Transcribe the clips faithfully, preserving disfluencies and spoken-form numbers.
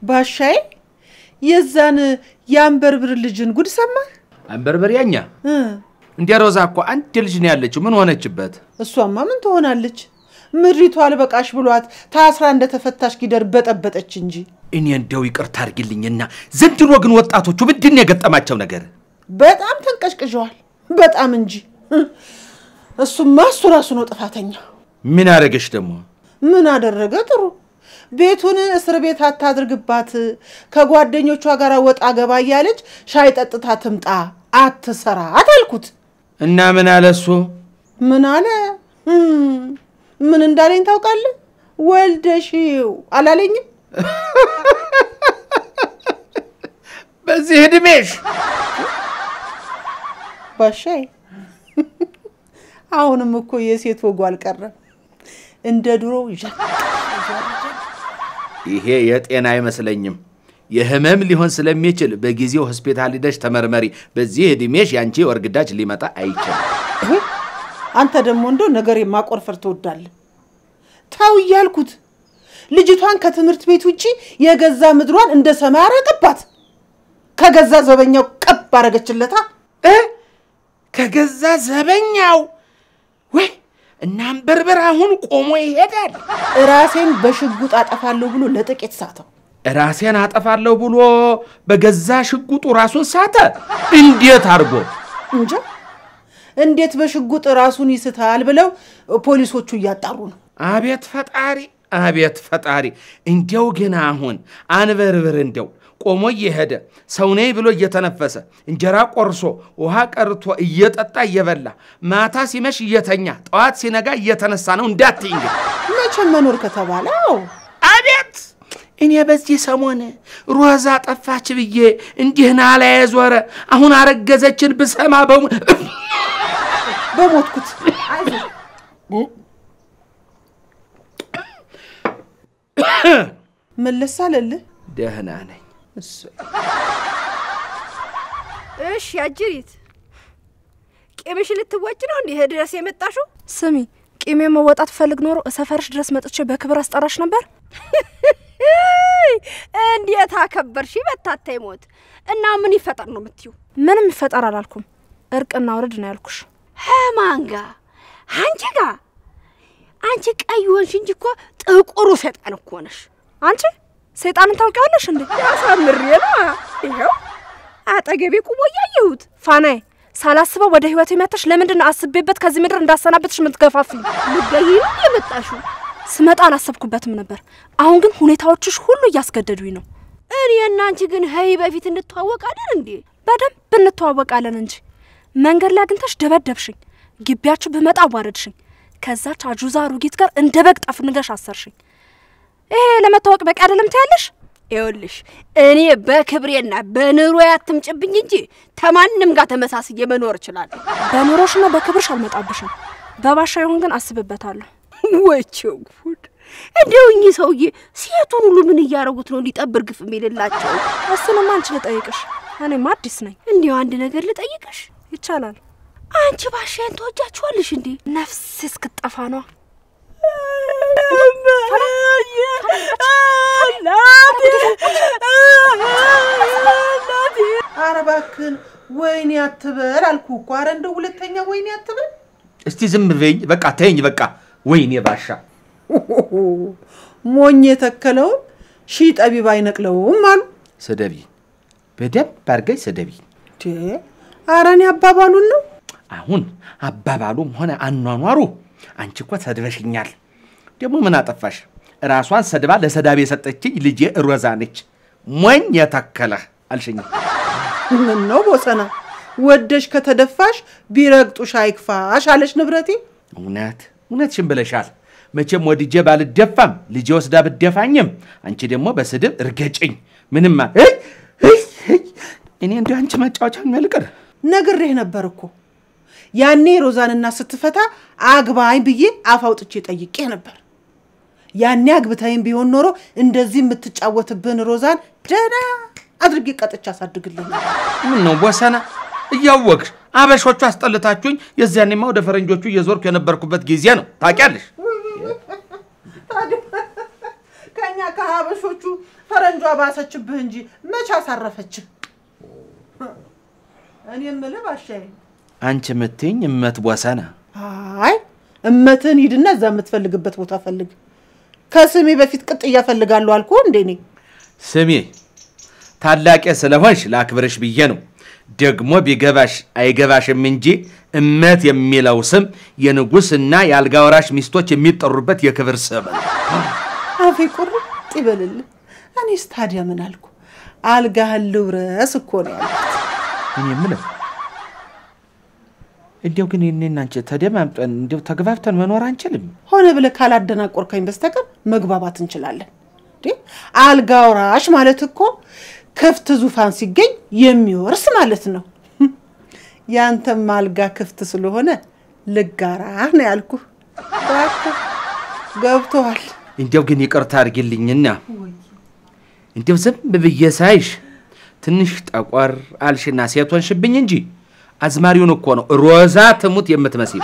ባሻይ የዛን ያንበርብር ልጅን ጉድ ሰማ አንበርብር ያኛ እንዴ ሮዛ እኮ አንድ ልጅ ነው ያለችው ምን ሆነችበት እሷማ ምን ትሆናለች ምድሪቱ አልበቃሽ ብሏት ታስራ እንደተፈታሽ ጊደር በጠበጠች እንጂ እኔ እንደው ይቅርታ አድርግልኝና ዘንድሮ ግን ወጣቶቹ ምንድን የገጠማቸው ነገር በጣም ተንቀሽቅጀዋል በጣም እንጂ እሱማ እሱ ራሱ ነው ጥፋተኛ ምን አረገሽ ደሞ ምን አደረገ ጥሩ ቤቱን እስር ቤት አታድርግባት ከጓደኞቿ ጋር ወጣ ገባ ያለች ሻይ ጠጥታ ትምጣ አትሰራ አታልኩት እና ምን አለሱ ምን አለ ምን እንዳለኝ ታውቃለህ ወልደሽው አላለኝም በዚህ እድሜሽ ባሻይ አሁንም እኮ የሴት ወጉ አልቀረም እንደ ድሮ ይጃ ይሄ የጤና አይመስለኝም የህመም ሊሆን ስለሚችል በጊዜው ሆስፒታል ሄደሽ ተመርመሪ በዚህ እድሜሽ ያንቺ ወርግዳጅ ሊመጣ አይችልም አንተ ደሞ እንደው ነገር የማቆርፈር ተወዳለ ታው ይያልኩት ልጅቷን ከትምርት ቤት ውጪ የገዛ ምድሯን እንደ ሰማይ አረቀባት ከገዛ ዘበኛው ቀብ አረገችለታ እ ከገዛ ዘበኛው ወይ እናም በርበር አሁን ቆሞ ይሄዳል ራሴን በሽጉጥ አጠፋለሁ ብሎ ለጥቂት ሳተው ራሴን አጠፋለሁ ብሎ በገዛ ሽጉጡ ራሱን ሳተ እንዴት አርጎ እንጃ እንዴት በሽጉጥ ራሱን ይስታል ብለው ፖሊሶቹ ያጣሩ ነው አቤት ፈጣሪ አቤት ፈጣሪ እንዴው ግን አሁን አንበርበር እንደው ቆሞ ይሄደ ሰው ነይ ብሎ እየተነፈሰ እንጀራ ቆርሶ ውሃ ቀርቶ እየጠጣ እየበላ ማታ ሲመሽ እየተኛ ጧት ሲነጋ እየተነሳ ነው እንዳትይኝ መቼ መኖር ከተባለው አቤት እኔ በዚህ ሰሞን ሮዛ ጠፋች ብዬ እንዲህና ላይ ያዞረ አሁን አረገዘችን በሰማ በሙ በሞትኩት አይዞ መለሳለለ ደህና ነኝ እሱ እሺ አጅሪት ቂምሽ ልትወጭ ነው እንዴ ድረስ የመጣሽው ስሚ ቂሜ መወጣት ፈልግ ኖሮ ሰፈርሽ ድረስ መጥቼ በክብር አስጠራሽ ነበር እንዴት አከበርሽ በታታይ ሞት እና ምን ይፈጠር ነው የምትዩ ምንም ይፈጠር አላልኩም እርቅና ወርድ ነው ያልኩሽ ሄማንጋ አንቺ ጋ አንቺ ቀይ ወንሽ እንጂ እኮ ጥቁሩ ሰይጣን እኮ ነሽ አንቺ ሰይጣንን ታውቂዋለሽ እንዴ ያሳምር የማ ይሄው አጠገቤ ቁሞ ያየሁት ፋናይ ሳላስበው ወደ ህይወቴ መተሽ ለምንድን ነው አስቤበት ከዚህ ምድር እንዳሰናበትሽ ምትገፋፍኝ ልገይኝ የመጣሽው ስመጣ አላሰብኩበትም ነበር አሁን ግን ሁኔታዎችሽ ሁሉ ያስገደዱኝ ነው እኔና አንቺ ግን ሄይ በፊት እንተዋወቃለን እንዴ በደንብ እንተዋወቃለን እንጂ መንገድ ላይ አግኝተሽ ደበደብሽኝ ግቢያችሁ በመጣ አዋረድሽኝ ከዛች አጁዛ ሩጊት ጋር እንደበግ ጠፍንገሽ አሰርሽኝ ይሄ ለመታወቅ በቃ አይደለም ታያለሽ ይኸውልሽ እኔ በክብሬና በኑሮ ያትምጭብኝ እንጂ ተማንንም ጋር ተመሳስዬ መኖር ይችላል በኑሮሽና በክብርሽ አልመጣብሽም በባሻ ይሁን ግን አስብበታለሁ ወቸው ጉድ እንደውኝ ሰውዬ ሴቱን ሁሉ ምን ያያረጉት ነው ሊጠብር ግፍ የሚልላቸው እሱንማ አንቺ ልጠይቅሽ እኔማ አዲስ ነኝ እንዴው አንድ ነገር ልጠይቅሽ ይቻላል አንቺ ባሻን ተወጃችኋልሽ እንዴ ነፍስ እስክጠፋ ነው አረባክን ወይኔ አትበል አልኩ አረ እንደው ሁለተኛ ወይኔ አትበል እስቲ ዝም በይኝ በቃ ተይኝ በቃ ወይኔ ባሻ ሞኝ የተከለው ሺ ጠቢብ አይነቅለውም አሉ ሰደቢ በደብ ባርገይ ሰደቢ ቴ አራኒ አባባሉን ነው አሁን አባባሉም ሆነ አኗኗሩ አንቺ እኮ ተድበሽኛል ደሞ ምን አጠፋሽ ራሷን ሰድባ ለሰዳብ የሰጠችኝ ልጄ ሮዛ ነች ሞኝ የተከለ አልሽኝ ምን ነው ቦሰና ወደሽ ከተደፋሽ ቢረግጡሽ አይክፋሽ አለሽ ንብረቴ እውነት እውነትሽን ብለሻል መቼም ወድጄ ባልደፋም ልጄ ወስዳ ብደፋኝም አንቺ ደግሞ በስድብ እርገጭኝ ምንም አይ እኔ እንደ አንቺ መጫወቻ መልቀር ነግሬህ ነበር እኮ ያኔ ሮዛንና ስትፈታ አግባኝ ብዬ አፋውጥቼ ጠይቄ ነበር ያኔ አግብታይም ቢሆን ኖሮ እንደዚህ የምትጫወትብን ሮዛን ደና አድርጌ ቀጥቻ አሳድግልኝ ምን ነው ቦሰና እያወቅሽ አበሾቹ አስጠልታችሁኝ የዚያኔማ ወደ ፈረንጆቹ እየዞርኩ የነበርኩበት ጊዜ ነው ታውቂያለሽ ከኛ ከአበሾቹ ፈረንጇ ባሰችብህ እንጂ መች አሳረፈች እኔ የምልህ ባሻዬ አንቺ ምትኝ እመት ቦሰና አይ እመትን ሂድና እዛ የምትፈልግበት ቦታ ፈልግ ከስሜ በፊት ቅጥያ ፈልጋለሁ አልኩ እንዴ ነኝ ስሜ ታላቄ ስለሆንሽ ላክብርሽ ብዬ ነው ደግሞ ቢገባሽ አይገባሽም እንጂ እመት የሚለው ስም የንጉስና ያልጋወራሽ ሚስቶች የሚጠሩበት የክብር ስም አፌ ቁርጥ ይበልል እኔስ ታዲያ ምን አልኩ አልጋህን ልውረስ እኮ ነው ያልኩት እኔ ምንም እንደው ግን እኔና አንቺ ተደማምጠን እንደው ተግባብተን መኖር አንችልም ሆነ ብለ ካላደናቆርካኝ በስተቀር መግባባት እንችላለን እንዴ አልጋውራሽ ማለት እኮ ክፍት ዙፋን ሲገኝ የሚወርስ ማለት ነው ያንተም አልጋ ክፍት ስለሆነ ልጋራ ነው ያልኩ ባክ ገብቷል እንደው ግን ይቅርታ አድርጊልኝና እንደው ዝም ብዬ ሳይሽ ትንሽ ጠቋር አልሽና ሴቶን ሽብኝ እንጂ አዝማሪውን እኮ ነው ሮዛ ትሙት የምትመስል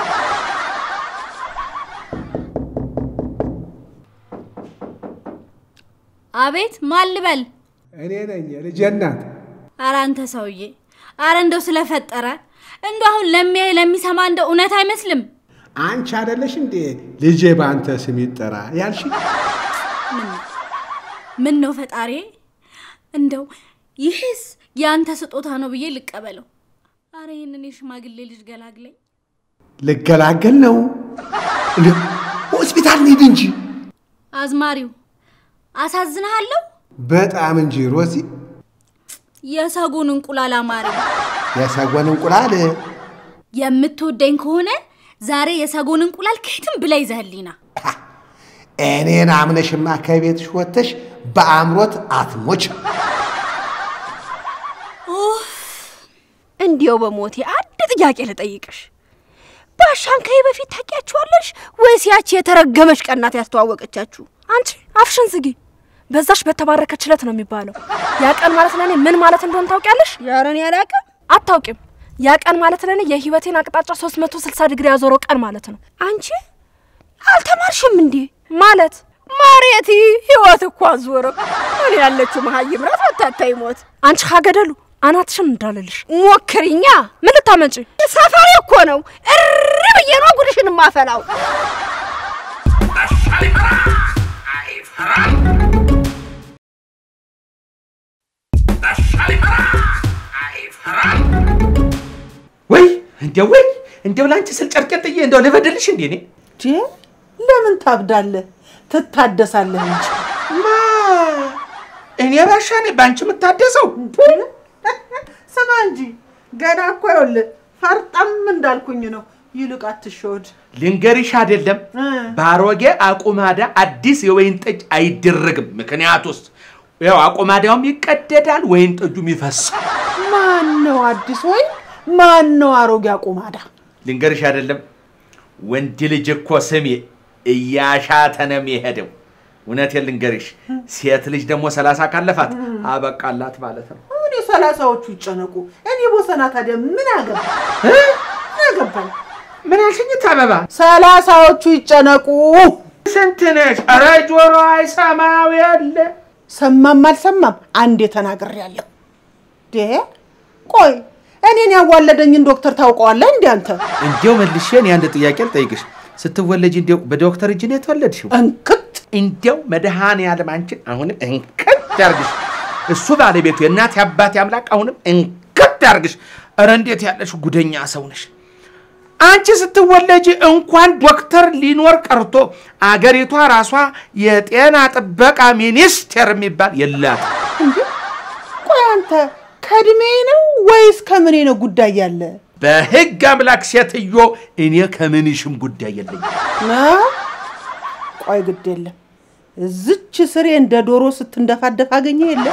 አቤት ማልበል እኔ ነኝ ልጄ እናት ኧረ አንተ ሰውዬ ኧረ እንደው ስለፈጠረ እንደው አሁን ለሚያይ ለሚሰማ እንደው እውነት አይመስልም አንቺ አይደለሽ እንዴ ልጄ ባንተ ስም ይጠራ ያልሽ ምን ነው ፈጣሪ እንደው ይሄስ ያንተ ስጦታ ነው ብዬ ልቀበለው ኧረ ይሄንን የሽማግሌ ልጅ ገላግለኝ ልገላገል ነው እንዴ ሆስፒታል ነኝ እንጂ አዝማሪው አሳዝናለሁ በጣም እንጂ ሮዚ የሰጎን እንቁላል አማረ የሰጎን እንቁላል የምትወደኝ ከሆነ ዛሬ የሰጎን እንቁላል ከየትም ብላ ይዘህልኝና እኔን አምነሽማ ከቤትሽ ወጥተሽ በአምሮት አትሞች እንዲያው በሞቴ አንድ ጥያቄ ልጠይቅሽ ባሻን ከይ በፊት ታቂያችኋለሽ ወይስ ያቺ የተረገመሽ ቀናት ያስተዋወቀቻችሁ አንቺ አፍሽን ዝጊ በዛሽ በተባረከችለት ነው የሚባለው ያ ቀን ማለት ለኔ ምን ማለት እንደሆነ ታውቂያለሽ ያረን ያላቀ አታውቂም ያ ቀን ማለት ለኔ የህይወቴን አቅጣጫ ሶስት መቶ ስልሳ ዲግሪ ያዞረው ቀን ማለት ነው አንቺ አልተማርሽም እንዴ ማለት ማርያቲ ህይወት እኮ አዞረ እኔ ያለችው መሀይም ራስ ወጣታይ ሞት አንቺ ሀገደሉ አናትሽን እንዳለልሽ ሞክሪኛ ምን ልታመጪ ሰፋሪ እኮ ነው እሪ ብዬ ነው ጉድሽን ማፈላው ወይ እንደው ወይ እንደው ላንቺ ስል ጨርቀጥዬ እንደው ለበደልሽ እንዴ ነኝ ጂ ለምን ታብዳለህ ትታደሳለህ እንጂ ማ እኔ ባሻኔ ባንቺ ምታደሰው ስማ እንጂ ገና እኮ ይወል ፈርጣም እንዳልኩኝ ነው ይልቅ አትሾድ ልንገርሽ አይደለም ባሮጌ አቁማዳ አዲስ የወይን ጠጅ አይደረግም ምክንያቱስ ያው አቁማዳውም ይቀደዳል ወይን ጠጁም ይፈሳል ማን ነው አዲስ ወይ ማን ነው አሮጌ አቁማዳ ልንገርሽ አይደለም ወንድ ልጅ እኮ ስሜ እያሻተነም ይሄደው እውነቴን ልንገርሽ ሴት ልጅ ደግሞ ሰላሳ ካለፋት አበቃላት ማለት ነው እኔ ሰላሳዎቹ ይጨነቁ እኔ ቦሰና ታዲያ ምን አገባ አገባኝ ምን አልሽኝ ታበባ ሰላሳዎቹ ይጨነቁ ስንት ነሽ ኧረ ጆሮ አይሰማው ያለ ሰማም አልሰማም አንዴ ተናግሬያለሁ ደ ቆይ እኔን ያዋለደኝን ዶክተር ታውቀዋለህ እንዴ አንተ እንዴው መልሽን ያንድ ጥያቄ ልጠይቅሽ ስትወለጂ እንዴው በዶክተር እጅ ነው የተወለድሽው እንክት እንዴው መድሃኔ ዓለም አንቺ አሁንም እንክት ያርግሽ እሱ ባለቤቱ የእናት ያባት ያምላክ አሁንም እንክት ያርግሽ ኧረ እንዴት ያለሽ ጉደኛ ሰው ነሽ አንቺ ስትወለጂ እንኳን ዶክተር ሊኖር ቀርቶ አገሪቷ ራሷ የጤና ጥበቃ ሚኒስቴር የሚባል የላት እንዴ ቆይ አንተ ከድሜ ነው ወይስ ከመኔ ነው ጉዳይ ያለ በህግ አምላክ ሴትዮ እኔ ከምንሽም ጉዳይ የለኝ ና ቆይ ግድ የለም እዝች ስሬ እንደ ዶሮ ስትንደፋደፍ አገኘ የለ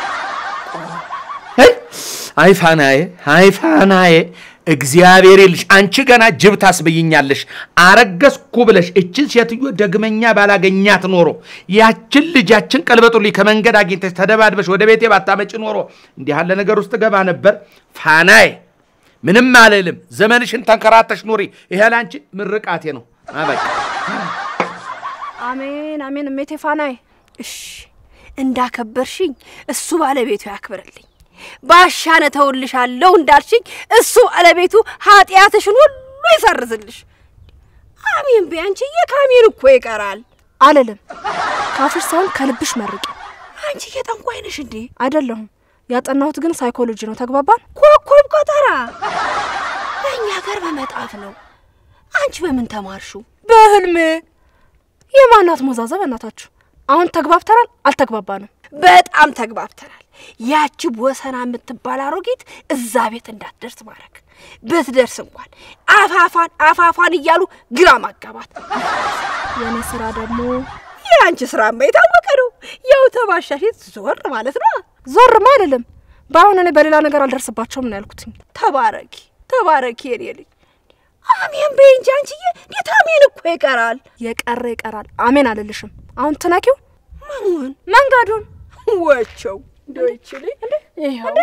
አይፋናዬ አይፋናዬ እግዚአብሔር ይልሽ አንቺ ገና ጅብ ታስበይኛለሽ አረገስኩ ብለሽ እቺን ሴትዮ ደግመኛ ባላገኛት ኖሮ ያችን ልጃችን ቀልበጡልኝ ከመንገድ አግኝተሽ ተደባድበሽ ወደ ቤቴ ባታመጪ ኖሮ እንዲህ ያለ ነገር ውስጥ ገባ ነበር ፋናዬ ምንም አልልም ዘመንሽን ተንከራተሽ ኑሪ ይሄ ላንቺ ምርቃቴ ነው አበቃ አሜን አሜን እሜቴ ፋናዬ እሺ እንዳከበርሽኝ እሱ ባለቤቱ ያክብርልኝ ባሻነ ተውልሻለሁ እንዳልሽኝ እሱ ባለቤቱ ኃጢያትሽን ሁሉ ይሰርዝልሽ አሜን ቢያንቺ የካሜን እኮ ይቀራል አለለም ካፍሽ ሳይሆን ከልብሽ መርቂ አንቺ የጠንቋይ ነሽ እንዴ አይደለሁም ያጠናሁት ግን ሳይኮሎጂ ነው ተግባባን ኮኮብ ቆጠራ በእኛ ጋር በመጣፍ ነው አንቺ በምን ተማርሹ በህልም የማናት ሞዛዘብ እናታችሁ አሁን ተግባብተናል አልተግባባንም በጣም ተግባብተናል ያቺ ወሰና የምትባል አሮጊት እዛ ቤት እንዳትደርስ ማረክ በትደርስ እንኳን አፋፋን አፋፋን እያሉ ግራ ማጋባት የኔ ስራ ደግሞ ያንቺ ስራ የታወቀ ነው ያው ተባሻሽት ዞር ማለት ነው ዞር ማለለም ባሁን እኔ በሌላ ነገር አልደርስባቸውም ነው ያልኩት ተባረኪ ተባረኪ የኔ አሜን በእንጂ አንቺዬ እንዴት አሜን እኮ ይቀራል የቀረ ይቀራል አሜን አለልሽም አሁን ተናቂው ማሙን መንጋዱን ወቸው ዶይችሊ እንዴ ይሄው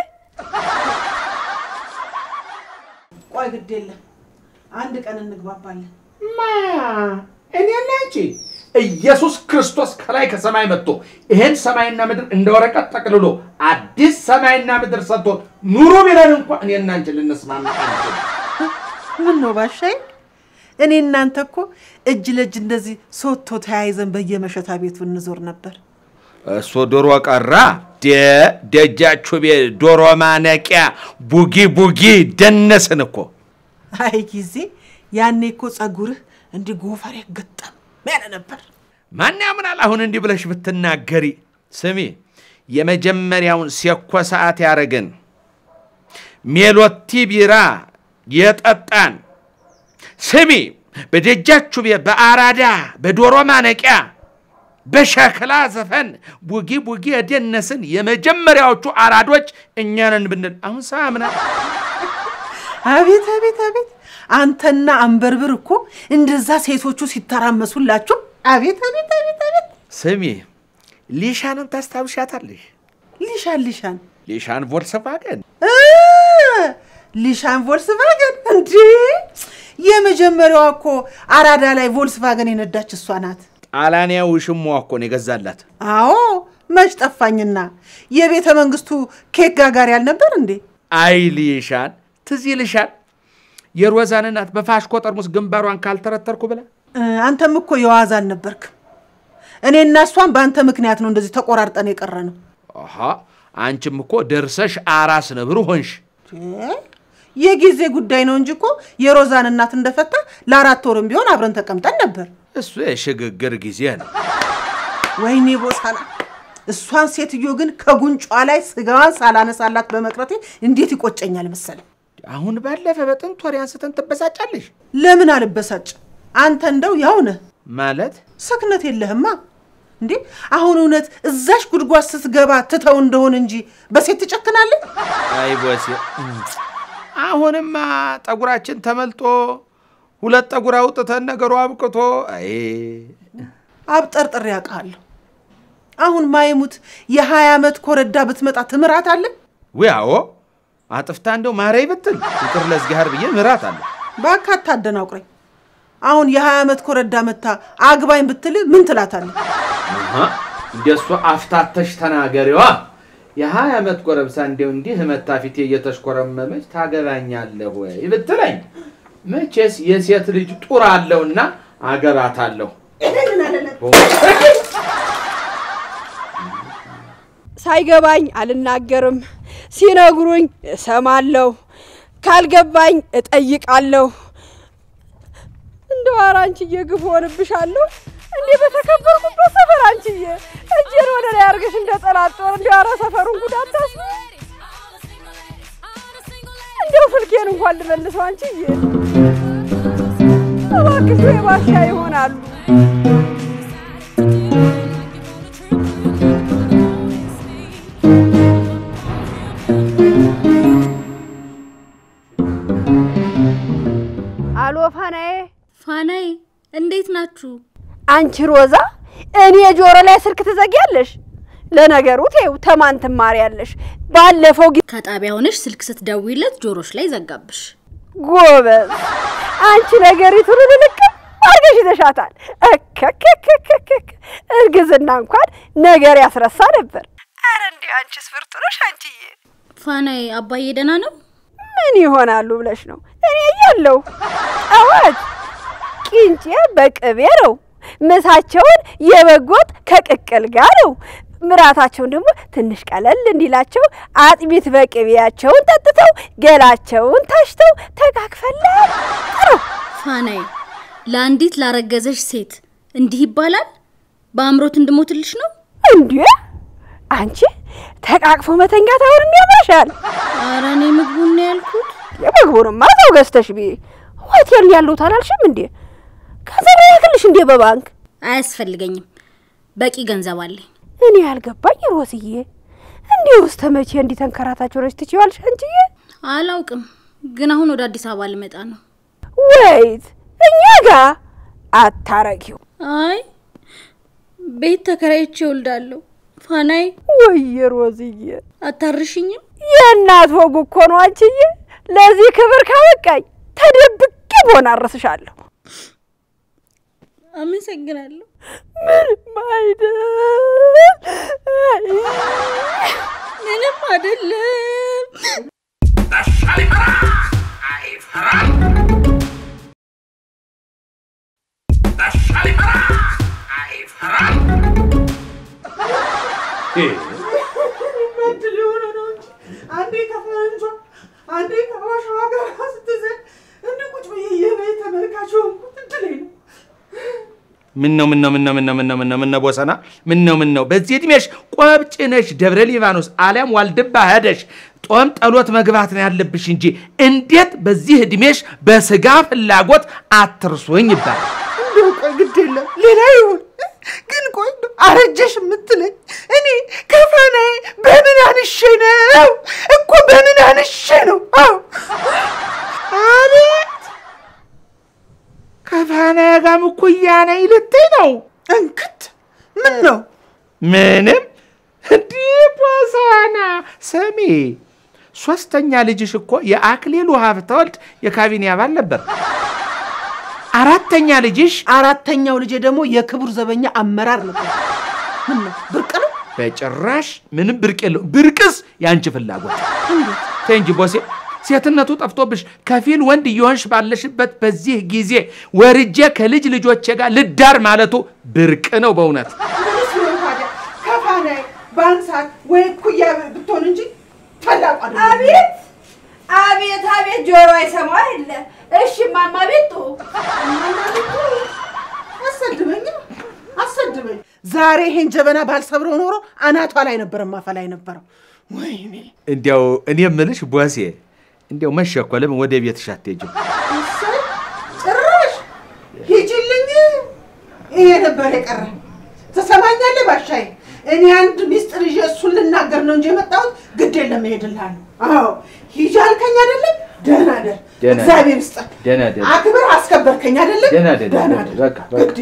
ቆይ ግዴለ አንድ ቀን እንግባባለን ማ እኔ ነኝ ኢየሱስ ክርስቶስ ከላይ ከሰማይ መጥቶ ይሄን ሰማይና ምድር እንደወረቀት ተቀልሎ አዲስ ሰማይና ምድር ሰጥቶ ኑሩ ቢለን እንኳን እኔና አንቺ ልንስማማ ምን ነው ባሻይ እኔ እናንተኮ እጅ ለእጅ እንደዚህ ሶቶ ተያይዘን በየመሸታ ቤቱ እንዞር ነበር እሱ ዶሮ ቀራ ደ ደጃችሁ ቤ ዶሮ ማነቂያ ቡጊ ቡጊ ደነስን እኮ አይ ጊዜ ያኔ እኮ ጸጉርህ እንዲ ጎፈር ያገጠም ማለ ነበር ማን ያምናል አሁን እንዲ ብለሽ ብትናገሪ ስሚ የመጀመሪያውን ሲያኮ ሰዓት ያረገን ሜሎቲ ቢራ የጠጣን ስሚ በደጃችሁ ቤ በአራዳ በዶሮ ማነቂያ በሸክላ ዘፈን ቡጊ ቡጊ ደነስን የመጀመሪያዎቹ አራዶች እኛንን ብንል አሁን ሳምና አቤት አቤት አቤት አንተና አንበርብር እኮ እንደዛ ሴቶቹ ሲተራመሱላችሁ አቤት አቤት አቤት አቤት ስሚ ሊሻንን ታስታውሻታለሽ ሊሻን ሊሻን ሊሻን ቮልክስዋገን ሊሻን ቮልክስዋገን እንዴ የመጀመሪያው እኮ አራዳ ላይ ቮልክስዋገን የነዳች እሷ ናት ጣላንያው ሽሞ እኮ ነው ገዛላት አዎ መች ጠፋኝና የቤተ መንግስቱ ኬክ ጋጋሪ ያልነበር እንዴ አይ ሊሻን ትዝ ይልሻል የሮዛን እናት በፋሽኮ ጠርሙስ ግንባሯን ካልተረተርኩ ብለ አንተም እኮ የዋዛ አልነበርክ እኔና እሷን በአንተ ምክንያት ነው እንደዚህ ተቆራርጠን የቀረነው አሃ አንቺም እኮ ደርሰሽ አራስ ነብሩ ሆንሽ የጊዜ ጉዳይ ነው እንጂ እኮ የሮዛን እናት እንደፈታ ለአራት ወርም ቢሆን አብረን ተቀምጠን ነበር እሱ የሽግግር ጊዜ ነው ወይኔ ቦሳና እሷን ሴትዮ ግን ከጉንጯ ላይ ስጋዋን ሳላነሳላት በመቅረቴ እንዴት ይቆጨኛል መሰለ አሁን ባለፈ በጥንት ወር ያንስተን ተበሳጫለሽ ለምን አልበሳጭ አንተ እንደው ያው ነህ ማለት ሰክነት የለህማ እንዴ አሁን እውነት እዛሽ ጉድጓድ ስትገባ ትተው እንደሆነ እንጂ በሴት ተጨክናለህ አይ ቦሴ አሁንማ ጠጉራችን ተመልጦ ሁለት ጠጉር አውጥተን ነገሩ አብቅቶ አይ አብጠርጥር ያቃለሁ አሁን ማይሙት የ20 አመት ኮረዳ ብትመጣ ትምራት አለ ወያው አጥፍታ እንደው ማረይ ብትል ይቅር ለዝጋር ብዬ ምራት አለ ባካታ አደናቁረኝ አሁን የ20 አመት ኮረዳ መታ አግባኝ ብትል ምን ትላታለህ አሃ እንደሱ አፍታተሽ ተናገሪዋ የ20 አመት ኮረብሳ እንደው እንዲህ መታ ፊቴ እየተሽኮረመመች ታገባኛለህ ወይ ብትለኝ መቼስ የሴት ልጅ ጡር አለውና አገባታለሁ ሳይገባኝ አልናገርም ሲነግሩኝ እሰማለሁ ካልገባኝ እጠይቃለሁ እንደው አራንቺዬ ግፍ ሆነብሻለሁ እንዴ በተከበርኩበት ሰፈር አንቺዬ እጄን ወደ ላይ አርገሽ እንደጠላጦር እንዴ አራ ሰፈሩን ጉዳታስ እንደው ፍልኬን እንኳን ልመልሰው አንቺዬ እባክሽ የባሻ ይሆናሉ አሎ ፋናዬ ፋናዬ እንዴት ናችሁ አንቺ ሮዛ እኔ ጆሮ ላይ ስልክ ትዘጊያለሽ ለነገሩ ተይው ተማን ትማሪያለሽ ባለፈው ከጣቢያ ሆነሽ ስልክ ስትደውይለት ጆሮሽ ላይ ዘጋብሽ ጎበዝ አንቺ ነገሪቱን ልልክ አርገሽ ተሻታል እክ ከከከከከ እርግዝና እንኳን ነገር ያስረሳ ነበር። አረ እንዴ አንቺስ ብርቱ ነሽ አንቺዬ። ፋናዬ አባዬ ደህና ነው? ምን ይሆናሉ ብለሽ ነው? እኔ ያለው አዋጅ ቂንጬ በቅቤ ነው። ምሳቸውን የበጎጥ ከቅቅል ጋር ነው። ምራታቸውን ደግሞ ትንሽ ቀለል እንዲላቸው አጥሚት በቅቤያቸውን ጠጥተው ገላቸውን ታሽተው ተጋግፈለው ነው። ፋናዬ ለአንዲት ላረገዘሽ ሴት እንዲህ ይባላል? በአምሮት እንድሞትልሽ ነው እንዴ? አንቺ ተቃቅፎ መተኛት አሁን የሚያምርሻል? ኧረ እኔ ምግቡን ነው ያልኩት። የምግቡንማ ሰው ገዝተሽ ቢ ሆቴል ያለው ታላልሽም እንዴ? ከዘራ ያክልሽ እንዴ? በባንክ አያስፈልገኝም፣ በቂ ገንዘብ አለኝ። እኔ ያልገባኝ ሮስዬ እንዴ ውስጥ ተመቼ እንዲተንከራታቸው ረጅ ትችዋልሽ አንቺዬ? አላውቅም፣ ግን አሁን ወደ አዲስ አበባ ልመጣ ነው። ወይት እኛ ጋር አታረጊው። አይ ቤት ተከራይቼ እወልዳለሁ። ፋናዬ ወይ ሮዝዬ አታርሽኝም? የእናት ወጉ እኮ ነው አንቺዬ። ለዚህ ክብር ካበቃኝ ተደብቄ ቦና አረስሻለሁ። አመሰግናለሁ። ምንም አይደል፣ ምንም አይደለም። አሻሊፈራ አይፈራ አሻሊፈራ አይፈራ እ ማድሊዮና ነው እንጂ አንዴ ከፈንጆ አንዴ ከዋሻዋ ጋር ስትዘን እንደ ቁጭ ብዬ የቤት ተመልካቹ ትድለኝ ነው። ምን ነው ምን ነው ምን ነው ምን ነው ምን ነው ምን ነው ምን ነው ቦሰና ምን ነው ምን ነው በዚህ እድሜሽ ቆብጭነሽ ደብረ ሊባኖስ አለም ዋልድባ ሄደሽ ጦም ጠሎት መግባት ነው ያለብሽ እንጂ እንዴት በዚህ እድሜሽ በስጋ ፍላጎት አትርሶኝ ይባል? እንደው ቆይ ግድ የለም ሌላ ይሁን ግን ቆይ አረጀሽ የምትለኝ እኔ ከፋናዬ በምን አንሼ ነው እኮ በምን አንሼ ነው? አው አቤት ከፋናዬ ጋር እኩያ ነኝ ልትይ ነው? እንክት ምን ነው? ምንም እንዴ ቦሰና ስሚ፣ ሶስተኛ ልጅሽ እኮ የአክሊሉ ሀብተወልድ የካቢኔ አባል ነበር። አራተኛ ልጅሽ አራተኛው ልጅ ደግሞ የክቡር ዘበኛ አመራር ነበር። ምን ነው ብርቅ ነው? በጭራሽ ምንም ብርቅ የለው። ብርቅስ ያንቺ ፍላጎት ተንጂ ቦሴ ሴትነቱ ጠፍቶብሽ ከፊል ወንድ ይሆንሽ ባለሽበት በዚህ ጊዜ ወርጄ ከልጅ ልጆቼ ጋር ልዳር ማለቱ ብርቅ ነው በእውነት። ከፋናዬ ባንሳት ወይ ኩያ ብትሆን እንጂ ታላቅ አይደለም። አቤት አቤት አቤት ጆሮ አይሰማ አይደለ? እሺ ማማ ቤቱ አሰድበኝ አሰድበኝ። ዛሬ ይሄን ጀበና ባልሰብረው ኖሮ አናቷ ላይ ነበር ማፈላይ ነበር። ወይኔ እንዴው እኔ ምልሽ ቦሴ እንዴው መሸኮለም ወደ ቤትሽ አትሄጂም? ጭራሽ ሂጂልኝ። ይሄ ነበር የቀረ። ተሰማኛለህ ባሻይ? እኔ አንድ ሚስጥር ይዤ እሱን ልናገር ነው እንጂ የመጣሁት ግድ የለም እሄድልሃለሁ። አዎ ሂጂ አልከኝ አይደለም? ደህና ደር እግዚአብሔር ይስጥህ። ደህና ደር አክብር አስከበርከኝ አይደለም? ደህና ደር ደህና ደር በቃ በቃ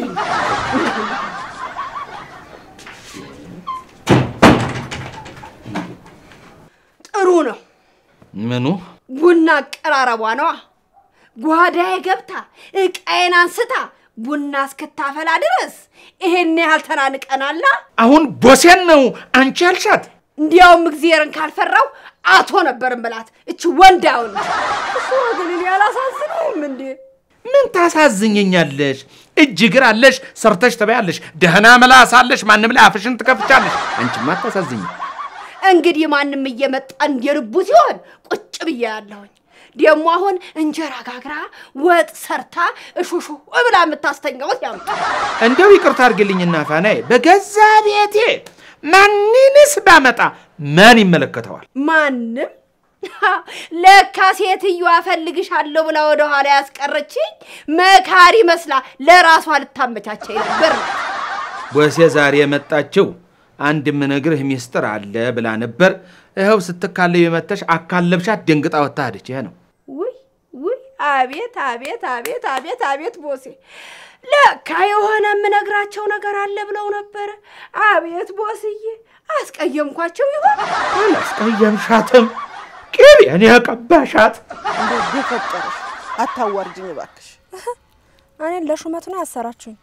ጥሩ ነው። ምኑ ቡና አቀራረቧ ነው። ጓዳዬ ገብታ እቃዬን አንስታ ቡና እስክታፈላ ድረስ ይሄን ያህል ተናንቀናላ። አሁን ቦሴን ነው አንቺ ያልሻት? እንዲያውም እግዚአብሔርን ካልፈራው አቶ ነበር እንበላት እቺ ወንዳውን። እሱ ግን እኔ አላሳዝነውም እንዴ? ምን ታሳዝኘኛለሽ? እጅ እግር አለሽ፣ ሰርተሽ ተበያለሽ፣ ደህና መላስ አለሽ፣ ማንም ላይ አፍሽን ትከፍቻለሽ። አንቺማ አታሳዝኝ። እንግዲህ ማንም እየመጣ እንደልቡ ሲሆን ቁጭ ብያለሁኝ። ደሞ አሁን እንጀራ ጋግራ ወጥ ሰርታ እሹሹ ብላ የምታስተኛው ያምጣ። እንደው ይቅርታ አድርግልኝና ፋናዬ በገዛ ቤቴ ማንንስ ባመጣ ማን ይመለከተዋል? ማንም ለካ ሴትዮ አፈልግሻለሁ ብላ ወደ ኋላ ያስቀረችኝ መካሪ መስላ ለራሷ ልታመቻቸኝ ነበር። ቦሴ ዛሬ የመጣችው አንድ ምነግርህ ሚስጥር አለ ብላ ነበር። ይኸው ስትካለይ የመተሽ አካለብሻት ደንግጣ ወጣ ሄደች። ይሄ ነው። ውይ ውይ አቤት አቤት አቤት አቤት አቤት ቦሴ ለካ የሆነ ምነግራቸው ነገር አለ ብለው ነበር። አቤት ቦስዬ አስቀየምኳቸው ይሆን? አላስቀየምሻትም። ቅቤን ያቀባሻት እንደዚህ ፈጠረሽ። አታዋርጅኝ እባክሽ። እኔን ለሹመት ነው ያሰራችሁኝ።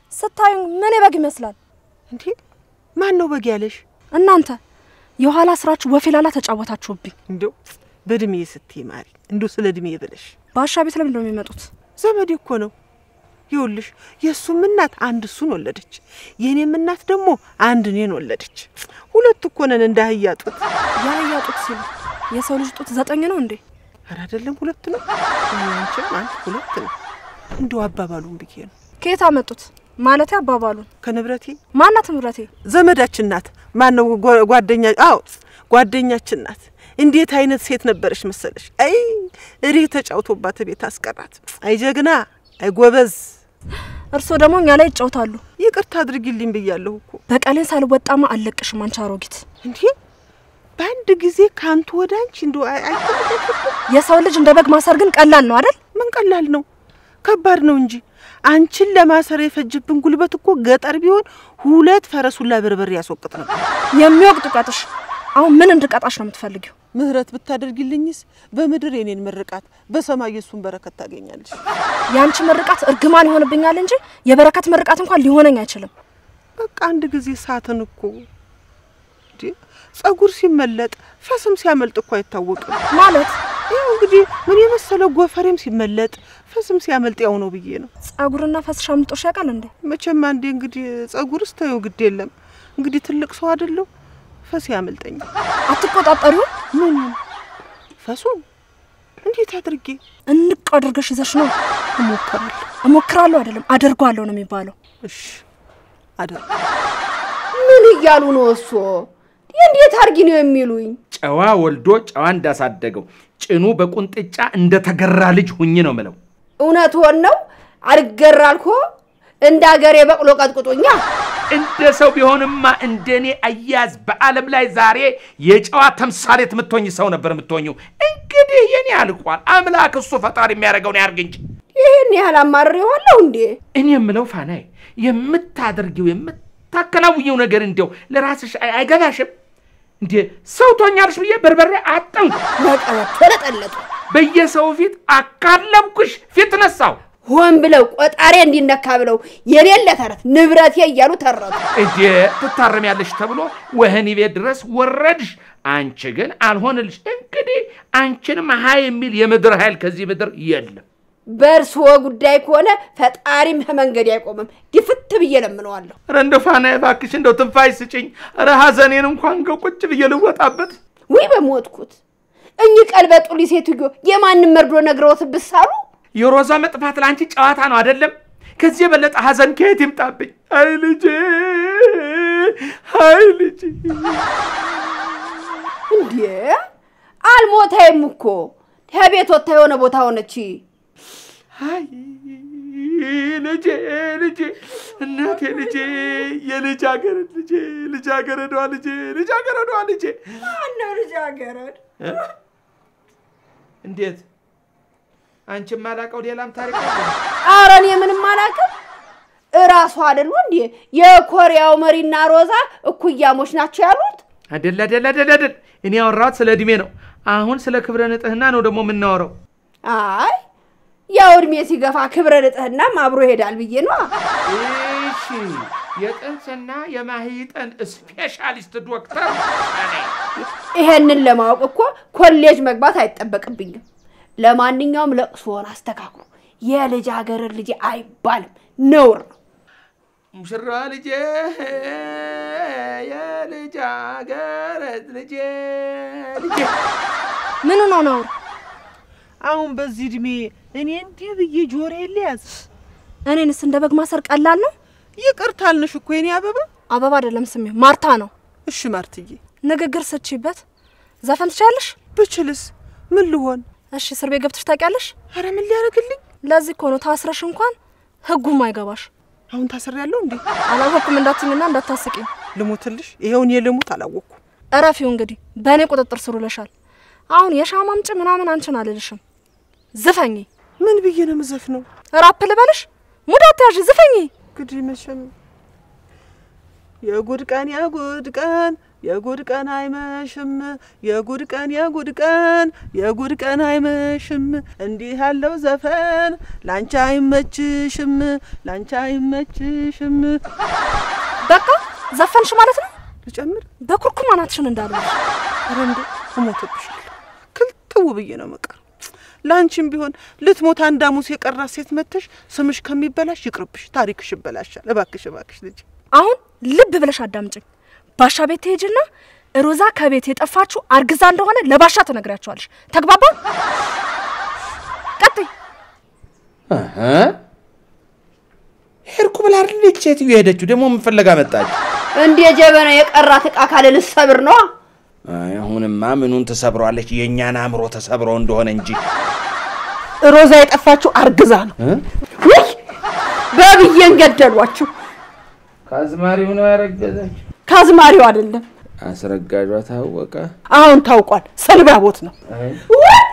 ስታዩ ምን በግ ይመስላል እንዴ? ማን ነው በግ ያለሽ? እናንተ የኋላ ስራችሁ ወፊላላ ተጫወታችሁብኝ። እንደው በድሜ ስትይ ማሪ እንደው ስለ ድሜ ብለሽ ባሻ ቤት ለምን ነው የሚመጡት? ዘመድ እኮ ነው። ይኸውልሽ የሱም እናት አንድ እሱን ወለደች፣ የኔም እናት ደግሞ አንድ እኔን ወለደች። ሁለት እኮ ነን እንዳህያጡት። ያህያጡት ሲሉ የሰው ልጅ ጡት ዘጠኝ ነው እንዴ? ኧረ አይደለም ሁለት ነው። አንቺም አንድ ሁለት ነው። እንደው አባባሉን ብዬ ነው። ከየት አመጡት? ማለት አባባሉን ከንብረቴ። ማናት ንብረቴ? ዘመዳችን ናት። ማን ነው ጓደኛ? አዎ ጓደኛችን ናት። እንዴት አይነት ሴት ነበርሽ መሰለሽ? አይ እሪ ተጫውቶባት ቤት አስቀራት። አይ ጀግና፣ አይ ጎበዝ። እርሶ ደግሞ እኛ ላይ ይጫውታሉ። ይቅርታ አድርጊልኝ ብያለሁ እኮ። በቀሌን ሳልወጣማ አለቅሽም አንቺ አሮጊት። እንዴ በአንድ ጊዜ ካንቱ ወዳንቺ እንደው አይ አይ የሰው ልጅ እንደ በግ ማሰር ግን ቀላል ነው አይደል? ምን ቀላል ነው? ከባድ ነው እንጂ አንቺን ለማሰር የፈጅብን ጉልበት እኮ ገጠር ቢሆን ሁለት ፈረሱላ በርበር ያስወቅጥ ነበር። የሚወቅጡ ቀጥሽ አሁን ምን እንድቀጣሽ ነው የምትፈልጊው? ምህረት ብታደርጊልኝስ በምድር የኔን ምርቃት በሰማይ የሱን በረከት ታገኛለሽ። ያንቺ ምርቃት እርግማን ይሆንብኛል እንጂ የበረከት ምርቃት እንኳን ሊሆነኝ አይችልም። በቃ አንድ ጊዜ ሳተን እኮ እንዴ ጸጉር ሲመለጥ ፈስም ሲያመልጥ እኮ አይታወቅም ማለት ያው እንግዲህ ምን የመሰለ ጎፈሬም ሲመለጥ ፈስም ሲያመልጥ ያው ነው ብዬ ነው። ጸጉርና ፈስ ሻምጦሽ ያውቃል እንዴ? መቼም አንዴ እንግዲህ ጸጉርስ ተይው ግድ የለም እንግዲህ ትልቅ ሰው አይደለም ፈስ ያመልጠኝ። አትቆጣጣሪው? ምን ፈሱን እንዴት አድርጌ እንቅ አድርገሽ ይዘሽ ነው? እሞክራለሁ እሞክራለሁ አይደለም አደርጋለሁ ነው የሚባለው። እሺ አደር ምን ይያሉ ነው እሱ? እንዴት አርጊ ነው የሚሉኝ? ጨዋ ወልዶ ጨዋ እንዳሳደገው ጭኑ በቁንጥጫ እንደተገራ ልጅ ሁኝ ነው ማለት። እውነት ሆነ ነው አልገራልኮ እንዳገሬ በቅሎ ቀጥቅጦኛ። እንደ ሰው ቢሆንማ እንደኔ አያዝ በአለም ላይ ዛሬ የጨዋ ተምሳሌት ምትሆኝ ሰው ነበር ምትሆኙ። እንግዲህ የኔ አልቋል። አምላክ እሱ ፈጣሪ የሚያረጋው ነው ያርግ እንጂ ይሄን ያህል አማርር ይሆነው እንዴ? እኔ የምለው ፋናይ የምታደርጊው የምታከናውየው ነገር እንደው ለራስሽ አይገባሽም እንዴ? ሰው ቶኛልሽ ብዬ በርበሬ አጠንኩ በቀረት ተለጠለጡ በየሰው ፊት አካለብኩሽ ፊት ነሳው ሆን ብለው ቆጣሪ እንዲነካ ብለው የሌለ ተረት ንብረቴ እያሉ ተረቱ። እጄ ትታረሚያለሽ ተብሎ ወህኒ ቤት ድረስ ወረድሽ። አንቺ ግን አልሆነልሽ። እንግዲህ አንቺን መሃይ የሚል የምድር ኃይል ከዚህ ምድር የለም። በርሶ ጉዳይ ከሆነ ፈጣሪም መንገድ አይቆምም። ድፍት ብዬ ለምነዋለሁ። ረንደፋና እባክሽ እንደው ትንፋይ ስጪኝ። ኧረ ሐዘኔን እንኳን ገቁጭ ብዬ ልወጣበት። ወይ በሞትኩት እኚ ቀልበጡሊ ሴትዮ የማንም መርዶ ነግረውት ብሳሉ የሮዛ መጥፋት ላንቺ ጨዋታ ነው አይደለም? ከዚህ የበለጠ ሐዘን ከየት ይምጣብኝ? አይ ልጄ አይ ልጄ እንዴ አልሞታይም እኮ ከቤት ወጣ የሆነ ቦታ ሆነች። አይ ልጄ ልጄ እናቴ ልጄ የልጅ አገረድ ልጄ ልጅ አገረዷ ልጄ ልጅ አገረዷ ልጄ ማነው ልጅ አገረድ? እንዴት አንቺ ማላቀው ሌላም ታሪክ አለ? ኧረ እኔ ምንም አላውቅም። እራሱ አይደሉ እንዴ የኮሪያው መሪና ሮዛ እኩያሞች ናቸው ያሉት? አይደል አይደል አይደል አይደል። እኔ አወራሁት ስለ እድሜ ነው። አሁን ስለ ክብረ ንጽህና ነው ደግሞ የምናወራው። አይ ያው እድሜ ሲገፋ ክብረ ንጽህና አብሮ ይሄዳል ብዬ ነው። እሺ የጥንስና የማህፀን ስፔሻሊስት ዶክተር ነኝ። ይሄንን ለማወቅ እኮ ኮሌጅ መግባት አይጠበቅብኝም። ለማንኛውም ለቅሶን አስተካክሉ። የልጅ አገረድ ልጅ አይባልም ነውር ነው። ሙሽራ ልጅ የልጅ አገረድ ልጅ ልጅ ምን ነው ነው? አሁን በዚህ እድሜ እኔ እንዲህ ብዬ ጆሮዬ ልያዝ? እኔንስ እንደ በግ ማሰር ቀላል ነው? ይቅርታልሽ እኮ የኔ አበባ። አበባ አይደለም ስሜ ማርታ ነው። እሺ ማርትዬ ንግግር ስቺበት ዘፈን ትችያለሽ? ብችልስ ምን ልሆን? እሺ እስር ቤት ገብተሽ ታውቂያለሽ? አረ ምን ሊያረግልኝ? ለዚህ እኮ ነው ታስረሽ እንኳን ህጉም አይገባሽ። አሁን ታስሬያለሁ እንዴ? አላወኩም እንዳትኝና እንዳታስቂኝ። ልሞትልሽ? ይሄውን የልሙት አላወኩ። እረፊው እንግዲህ በእኔ ቁጥጥር ስር ውለሻል። አሁን የሻማ ምንጭ ምናምን አንቺን አልልሽም። ዝፈኝ። ምን ብዬ ነው የምዘፍነው? ራፕ ልበልሽ? ሙዳት ያዥ ዝፈኝ። እንግዲህ መቼም የጉድ ቀን የጉድ ቀን የጉድ ቀን አይመሽም የጉድ ቀን የጉድ ቀን የጉድ ቀን አይመሽም እንዲህ ያለው ዘፈን ላንቺ አይመችሽም ላንቺ አይመችሽም በቃ ዘፈንሽ ማለት ነው ልጨምር በኩርኩም አናትሽን እንዳለው ረንዶ ሞተብሻል ክልተው ብዬ ነው መቀር ላንቺም ቢሆን ልትሞት አንዳሙስ የቀራ ሴት መተሽ ስምሽ ከሚበላሽ ይቅርብሽ ታሪክሽ ይበላሻል እባክሽ እባክሽ ልጅ አሁን ልብ ብለሽ አዳምጪኝ ባሻ ቤት ሄጅና ሮዛ ከቤት የጠፋችሁ አርግዛ እንደሆነ ለባሻ ተነግራቸዋለሽ ተግባባ ቀጥይ አሃ ሄርኩ ብላር ልጅ ሴት ይሄደችው ደሞ ምን ፈለጋ መጣች እንዴ ጀበና የቀራት ዕቃ ካለ ልሰብር ነው አይ አሁንማ ምኑን ተሰብሯለች የኛና አምሮ ተሰብሮ እንደሆነ እንጂ ሮዛ የጠፋችሁ አርግዛ ነው ወይ በብየን ገደሏችሁ ካዝማሪው ነው ያረገዘች ካዝማሪው አይደለም አስረጋጇ ታወቀ አሁን ታውቋል ሰልባቦት ነው አይ